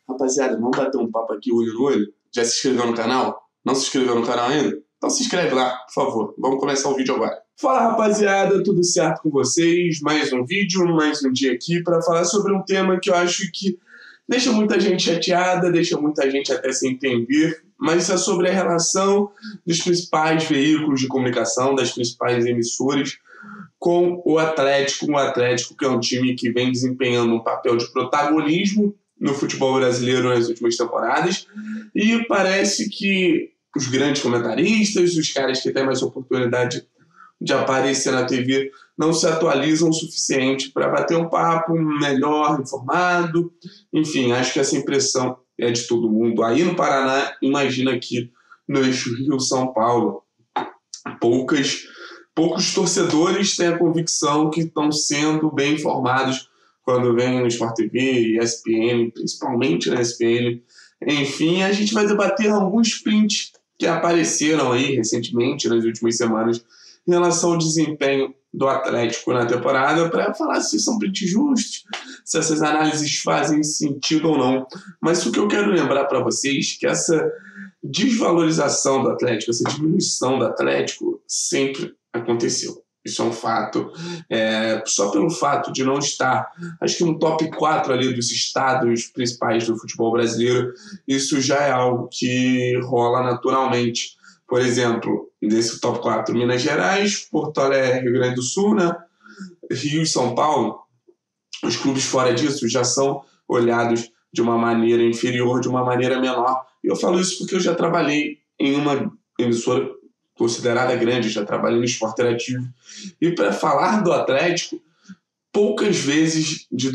Rapaziada, vamos bater um papo aqui olho no olho? Já se inscreveu no canal? Não se inscreveu no canal ainda? Então se inscreve lá, por favor. Vamos começar o vídeo agora. Fala, rapaziada, tudo certo com vocês? Mais um vídeo, mais um dia aqui para falar sobre um tema que eu acho que deixa muita gente chateada, deixa muita gente até sem entender, mas é sobre a relação dos principais veículos de comunicação, das principais emissoras com o Atlético que é um time que vem desempenhando um papel de protagonismo no futebol brasileiro nas últimas temporadas, e parece que os grandes comentaristas, os caras que têm mais oportunidade de aparecer na TV, não se atualizam o suficiente para bater um papo melhor, informado. Enfim, acho que essa impressão é de todo mundo. Aí no Paraná, imagina aqui no eixo Rio-São Paulo, poucos torcedores têm a convicção que estão sendo bem informados quando vem no Sport TV, ESPN, principalmente na ESPN. Enfim, a gente vai debater alguns prints que apareceram aí recentemente, nas últimas semanas, em relação ao desempenho do Atlético na temporada, para falar se são prints justos, se essas análises fazem sentido ou não. Mas o que eu quero lembrar para vocês é que essa desvalorização do Atlético, essa diminuição do Atlético sempre aconteceu. Isso é um fato. Só pelo fato de não estar, acho que no top 4 ali dos estados principais do futebol brasileiro, isso já é algo que rola naturalmente. Por exemplo, desse top 4, Minas Gerais, Porto Alegre, Rio Grande do Sul, né? Rio e São Paulo, os clubes fora disso já são olhados de uma maneira inferior, de uma maneira menor. E eu falo isso porque eu já trabalhei em uma emissora considerada grande, já trabalhei no esporte interativo. E para falar do Atlético, poucas vezes de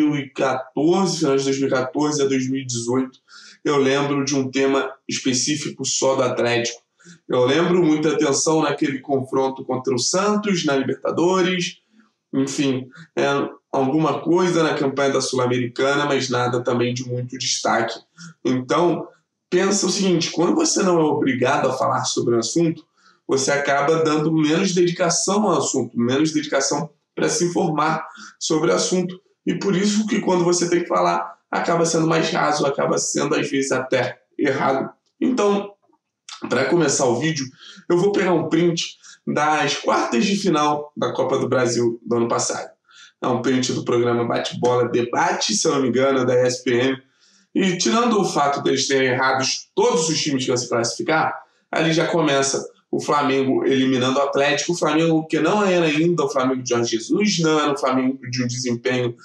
2014, final de 2014 a 2018, eu lembro de um tema específico só do Atlético. Eu lembro muita atenção naquele confronto contra o Santos, na Libertadores, enfim, alguma coisa na campanha da Sul-Americana, mas nada também de muito destaque. Então, pensa o seguinte, quando você não é obrigado a falar sobre o assunto, você acaba dando menos dedicação ao assunto, menos dedicação para se informar sobre o assunto. E por isso que quando você tem que falar, acaba sendo mais raso, acaba sendo às vezes até errado. Então, para começar o vídeo, eu vou pegar um print das quartas de final da Copa do Brasil do ano passado. É um print do programa Bate-Bola Debate, se eu não me engano, da ESPN. E tirando o fato deles terem errados todos os times que vão se classificar, ali já começa o Flamengo eliminando o Atlético. O Flamengo que não era ainda o Flamengo de Jorge Jesus, não era um Flamengo de um desempenho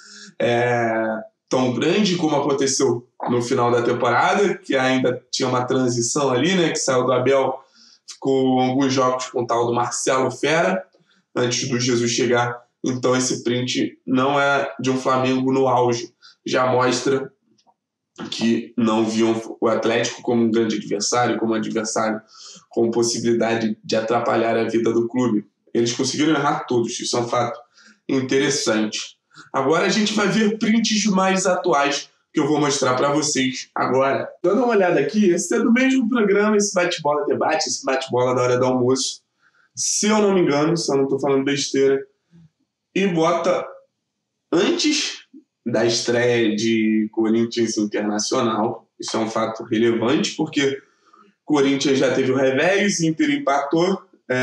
tão grande como aconteceu no final da temporada, que ainda tinha uma transição ali, né, que saiu do Abel, ficou alguns jogos com o tal do Marcelo Fera, antes do Jesus chegar. Então esse print não é de um Flamengo no auge, já mostra que não viam o Atlético como um grande adversário, como um adversário com possibilidade de atrapalhar a vida do clube. Eles conseguiram errar todos, isso é um fato interessante. Agora a gente vai ver prints mais atuais que eu vou mostrar para vocês agora. Dando uma olhada aqui, esse é do mesmo programa, esse bate-bola debate, esse bate-bola da hora do almoço. Se eu não me engano, se eu não estou falando besteira, e bota antes da estreia de Corinthians Internacional. Isso é um fato relevante, porque Corinthians já teve o revés, Inter empatou,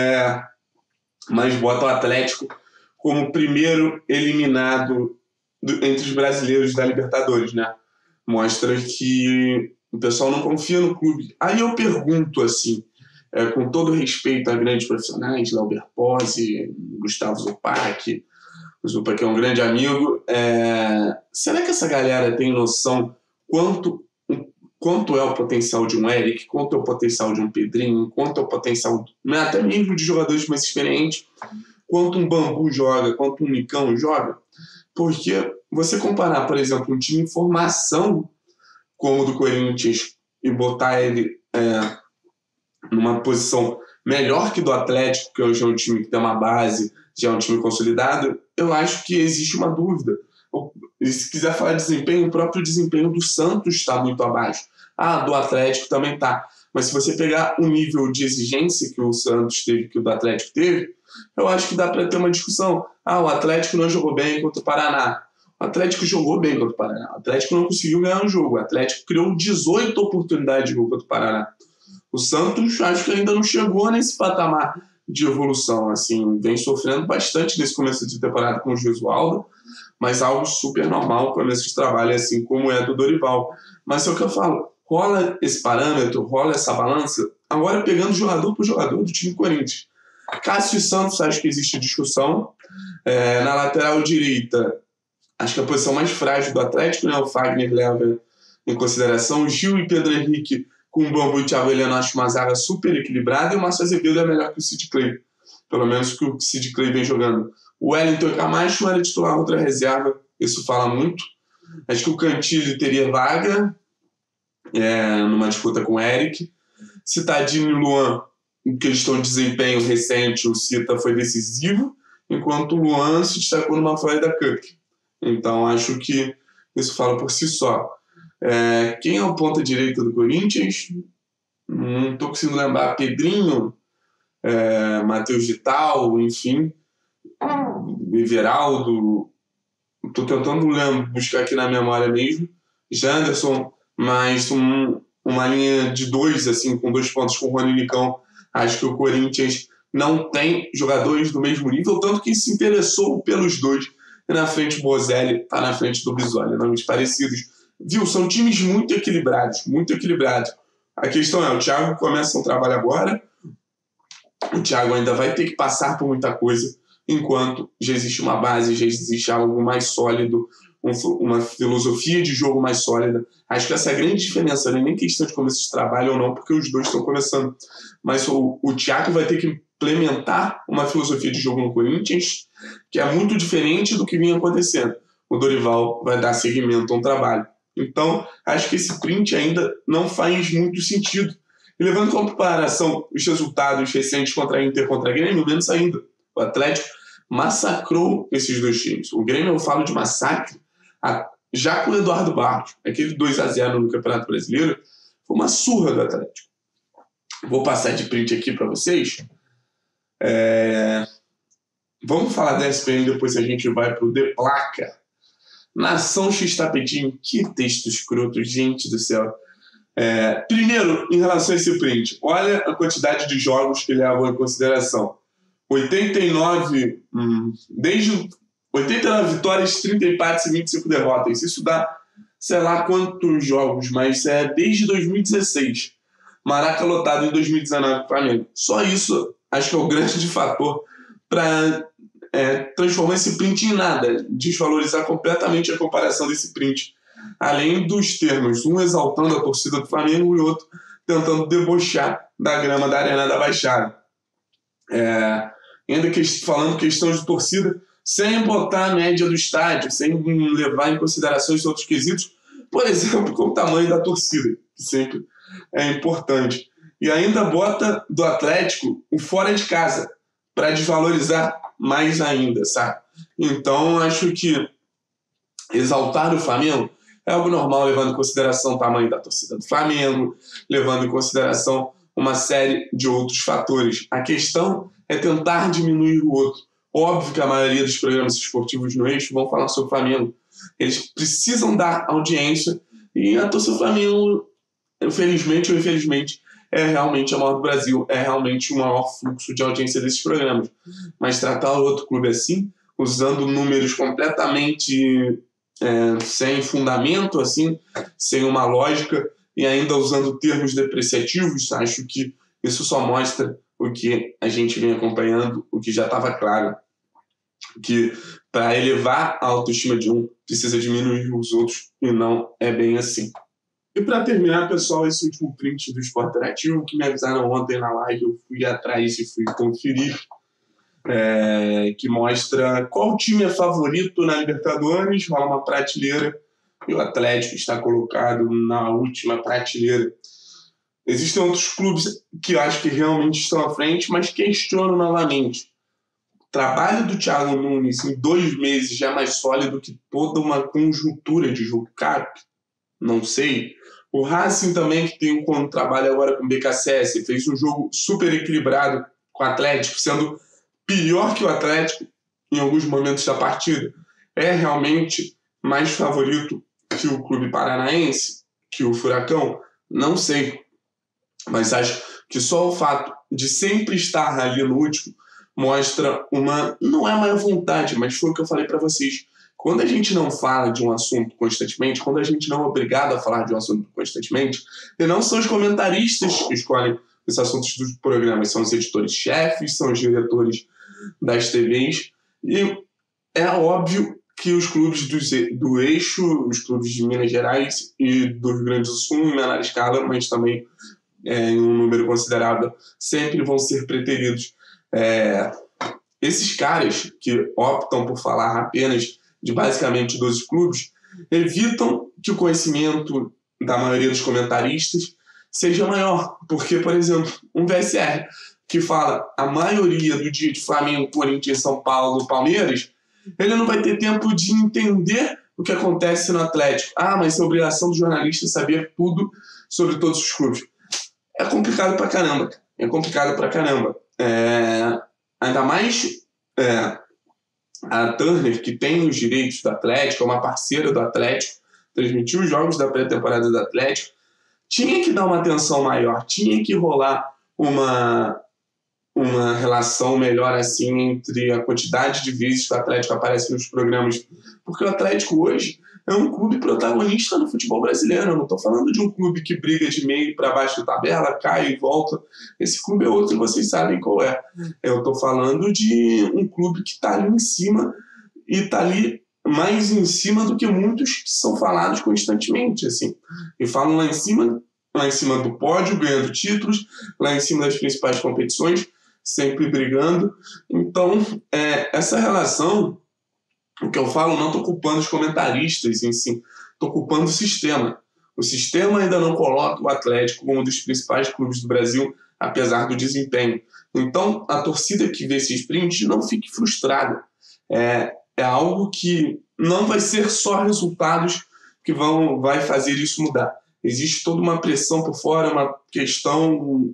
mas bota o Atlético como primeiro eliminado entre os brasileiros da Libertadores, né? Mostra que o pessoal não confia no clube. Aí eu pergunto assim, com todo respeito a grandes profissionais, Lauber Pose, Gustavo Zupac, o Zupac é um grande amigo, será que essa galera tem noção quanto é o potencial de um Eric, quanto é o potencial de um Pedrinho, quanto é o potencial até mesmo de jogadores mais experientes, quanto um Bambu joga, quanto um Nicão joga? Porque você comparar, por exemplo, um time em formação como o do Corinthians e botar ele numa posição melhor que do Atlético, que hoje é um time que tem uma base, já é um time consolidado, eu acho que existe uma dúvida. E se quiser falar de desempenho, o próprio desempenho do Santos está muito abaixo. Do Atlético também está. Mas se você pegar o nível de exigência que o Santos teve, que o do Atlético teve, eu acho que dá para ter uma discussão. O Atlético não jogou bem contra o Paraná. O Atlético jogou bem contra o Paraná. O Atlético não conseguiu ganhar o jogo. O Atlético criou 18 oportunidades de gol contra o Paraná. O Santos acho que ainda não chegou nesse patamar de evolução. Assim, vem sofrendo bastante nesse começo de temporada com o Gesualdo, mas algo super normal para esse trabalho, assim como é do Dorival. Mas é o que eu falo, rola esse parâmetro, rola essa balança, agora pegando jogador por jogador do time Corinthians. Cássio e Santos, acho que existe discussão. Na lateral direita, acho que a posição mais frágil do Atlético, né? O Fagner leva em consideração. Gil e Pedro Henrique, com o Bambu e Thiago Heleno, acho uma zaga super equilibrada, e o Márcio Azevedo é melhor que o Sid Clay. Pelo menos que o Sid Clay vem jogando. O Wellington Camacho era titular, outra reserva, isso fala muito. Acho que o Cantillo teria vaga numa disputa com o Eric. Citadini e Luan, em questão de desempenho recente, o Cita foi decisivo, enquanto o Luan se destacou numa Florida Cup. Então acho que isso fala por si só. Quem é o ponta direita do Corinthians? Não estou conseguindo lembrar. Pedrinho, Matheus Vital, enfim, Everaldo. Estou tentando buscar aqui na memória mesmo. Janderson, mas uma linha de dois, assim, com 2 pontos com o Rony Nicão. Acho que o Corinthians não tem jogadores do mesmo nível, tanto que se interessou pelos dois. E na frente o Bozelli está na frente do Bisoli, nomes parecidos. Viu? São times muito equilibrados, muito equilibrados. A questão é, o Thiago começa um trabalho agora, o Thiago ainda vai ter que passar por muita coisa, enquanto já existe uma base, já existe algo mais sólido, uma filosofia de jogo mais sólida. Acho que essa é a grande diferença, não é nem questão de começo de trabalho ou não, porque os dois estão começando. Mas o Thiago vai ter que implementar uma filosofia de jogo no Corinthians que é muito diferente do que vinha acontecendo. O Dorival vai dar seguimento a um trabalho. Então, acho que esse print ainda não faz muito sentido. E levando em comparação os resultados recentes contra a Inter, contra a Grêmio, menos ainda. O Atlético massacrou esses dois times. O Grêmio, eu falo de massacre, já com o Eduardo Barros, aquele 2-0 no Campeonato Brasileiro, foi uma surra do Atlético. Vou passar de print aqui para vocês. Vamos falar da ESPN, depois a gente vai para o De Placa. Nação X Tapetinho, que texto escroto, gente do céu. Primeiro, em relação a esse print, olha a quantidade de jogos que levam em consideração. 89 vitórias, 30 empates e 25 derrotas. Isso dá, sei lá quantos jogos, mas desde 2016. Maraca lotado em 2019 para o Flamengo. Só isso acho que é o grande fator para transformar esse print em nada, desvalorizar completamente a comparação desse print. Além dos termos, um exaltando a torcida do Flamengo e o outro tentando debochar da grama da Arena da Baixada. Ainda falando questões de torcida, sem botar a média do estádio, sem levar em consideração os outros quesitos, por exemplo, como o tamanho da torcida, que sempre é importante. E ainda bota do Atlético o fora de casa, para desvalorizar mais ainda, sabe? Então, acho que exaltar o Flamengo é algo normal, levando em consideração o tamanho da torcida do Flamengo, levando em consideração uma série de outros fatores. A questão é tentar diminuir o outro. Óbvio que a maioria dos programas esportivos no eixo vão falar sobre o Flamengo. Eles precisam dar audiência e a torcida do Flamengo, felizmente ou infelizmente, é realmente a maior do Brasil, é realmente o maior fluxo de audiência desses programas. Mas tratar o outro clube assim, usando números completamente sem fundamento, assim, sem uma lógica, e ainda usando termos depreciativos, acho que isso só mostra o que a gente vem acompanhando, o que já estava claro, que para elevar a autoestima de um, precisa diminuir os outros, e não é bem assim. E para terminar, pessoal, esse último print do Esporte Interativo, que me avisaram ontem na live, eu fui atrás e fui conferir, que mostra qual time é favorito na Libertadores, rola uma prateleira, e o Atlético está colocado na última prateleira. Existem outros clubes que eu acho que realmente estão à frente, mas questiono novamente. O trabalho do Thiago Nunes em 2 meses já é mais sólido que toda uma conjuntura de jogo cap? Não sei. O Racing também, que tem um trabalho agora com o BKSS, fez um jogo super equilibrado com o Atlético, sendo pior que o Atlético em alguns momentos da partida. É realmente mais favorito que o Clube Paranaense, que o Furacão? Não sei. Mas acho que só o fato de sempre estar ali no último mostra uma... Não é a maior vontade, mas foi o que eu falei para vocês. Quando a gente não fala de um assunto constantemente, quando a gente não é obrigado a falar de um assunto constantemente, e não são os comentaristas que escolhem os assuntos dos programas, são os editores-chefes, são os diretores das TVs, e é óbvio que os clubes do eixo, os clubes de Minas Gerais e do Rio Grande do Sul, em menor escala, mas também em um número considerável, sempre vão ser preteridos. Esses caras que optam por falar apenas de basicamente 12 clubes evitam que o conhecimento da maioria dos comentaristas seja maior. Porque, por exemplo, um VSR que fala a maioria do dia de Flamengo, Corinthians, São Paulo, Palmeiras, ele não vai ter tempo de entender o que acontece no Atlético. Mas é obrigação do jornalista saber tudo sobre todos os clubes. É complicado pra caramba. Ainda mais a Turner, que tem os direitos do Atlético, é uma parceira do Atlético, transmitiu os jogos da pré-temporada do Atlético, tinha que dar uma atenção maior, tinha que rolar uma relação melhor assim entre a quantidade de vezes que o Atlético aparece nos programas, porque o Atlético hoje é um clube protagonista no futebol brasileiro. Eu não estou falando de um clube que briga de meio para baixo da tabela, cai e volta. Esse clube é outro, vocês sabem qual é. Eu estou falando de um clube que está ali em cima e está ali mais em cima do que muitos que são falados constantemente, assim. E falam lá em cima do pódio, ganhando títulos, lá em cima das principais competições, sempre brigando. Então, essa relação, o que eu falo, não estou culpando os comentaristas em si, estou culpando o sistema. O sistema ainda não coloca o Atlético como um dos principais clubes do Brasil, apesar do desempenho. Então, a torcida que vê esses prints não fique frustrada. É algo que não vai ser só resultados que vai fazer isso mudar. Existe toda uma pressão por fora, uma questão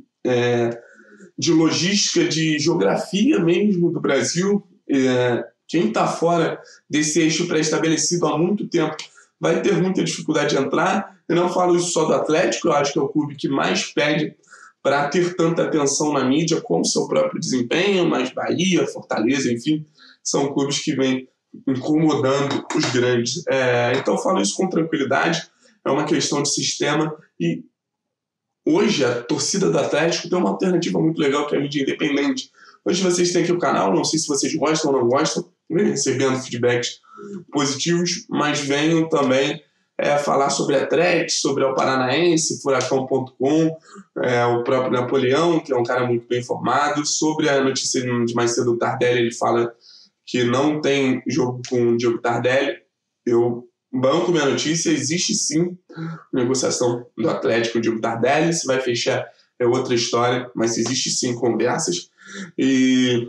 de logística, de geografia mesmo do Brasil. Quem está fora desse eixo pré-estabelecido há muito tempo vai ter muita dificuldade de entrar. Eu não falo isso só do Atlético, eu acho que é o clube que mais pede para ter tanta atenção na mídia como seu próprio desempenho, mas Bahia, Fortaleza, enfim, são clubes que vêm incomodando os grandes. Então eu falo isso com tranquilidade, é uma questão de sistema e hoje a torcida do Atlético tem uma alternativa muito legal que é a mídia independente. Hoje vocês têm aqui o canal, não sei se vocês gostam ou não gostam, venham recebendo feedbacks positivos, mas venham também falar sobre Atlético, sobre o Paranaense, Furacão.com, o próprio Napoleão, que é um cara muito bem informado, sobre a notícia de mais cedo do Tardelli, ele fala que não tem jogo com o Diego Tardelli. Eu banco minha notícia, existe sim negociação do Atlético com o Diego Tardelli, se vai fechar é outra história, mas existe sim conversas. E,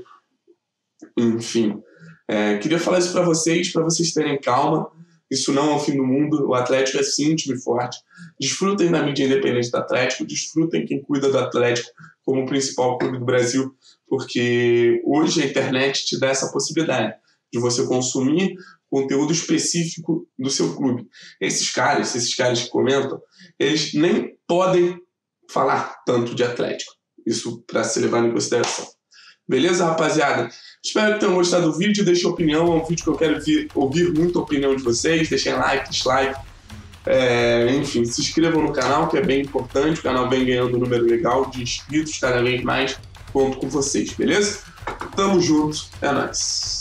enfim, queria falar isso para vocês terem calma. Isso não é o fim do mundo. O Atlético é sim um time forte. Desfrutem da mídia independente do Atlético, desfrutem quem cuida do Atlético como o principal clube do Brasil, porque hoje a internet te dá essa possibilidade de você consumir conteúdo específico do seu clube. Esses caras que comentam, eles nem podem falar tanto de Atlético. Isso para ser levado em consideração. Beleza, rapaziada? Espero que tenham gostado do vídeo. Deixem opinião. É um vídeo que eu quero ouvir muita opinião de vocês. Deixem like, dislike. Enfim, se inscrevam no canal, que é bem importante. O canal vem ganhando um número legal de inscritos cada vez mais. Conto com vocês, beleza? Tamo junto. É nóis.